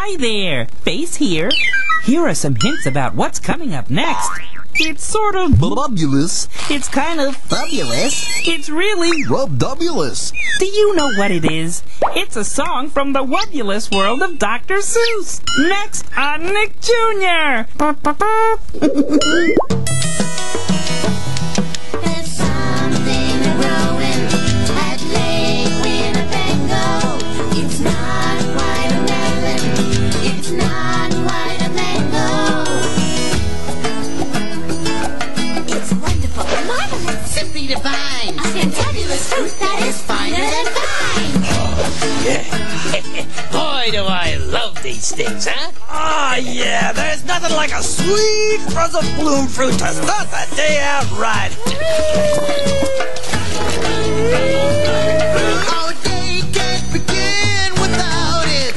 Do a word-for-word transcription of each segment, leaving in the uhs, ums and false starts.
Hi there! Face here. Here are some hints about what's coming up next. It's sort of Wubbulous. It's kind of Fabulous. It's really Wubbulous. Do you know what it is? It's a song from the Wubbulous world of Doctor Seuss. Next on Nick Junior There's something growing at Lake Winnebago. It's not quite a melon. It's not quite a mango. It's wonderful, marvelous, Simply divine. a fantabulous fruit that is finer than fine. Boy, do I love these things, huh? Ah, yeah, there's nothing like a sweet frozen bloom fruit to start the day out right. Our day can't begin without it.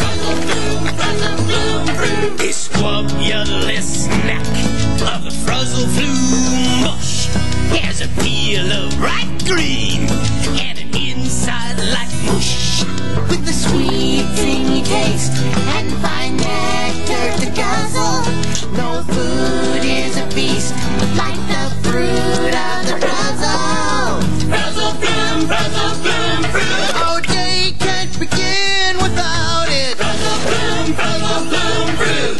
This Wubbulous snack of the Frizzle Flume mush has a peel of bright green and an inside like mush. With the sweet, tangy taste and fine nectar to guzzle. No food is a feast like the fruit of the Frizzle. Frizzle Flume, Frizzle Flume fruit. Our day can't begin without it. Frizzle Flume, Frizzle Flume fruit.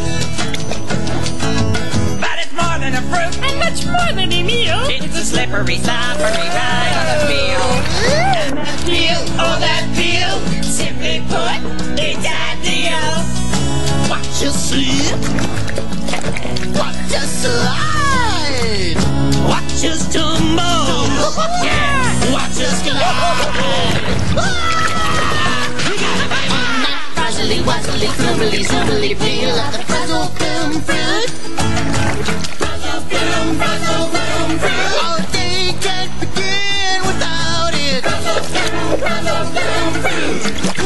But it's more than a fruit. and much more than a meal. It's a slippery, slippery ride on the field. And that peel, oh that peel, simply put, it's ideal. Watch us slip, Watch us slide. watch us tumble, yeah, watch us glide. On that frizzly, wuzzly, flumbly, zumbly peel of the Frizzle Flume fruit. Frizzle Flume, Frizzle Flume fruit. Our day can't begin without it. Frizzle Flume, Frizzle Flume fruit.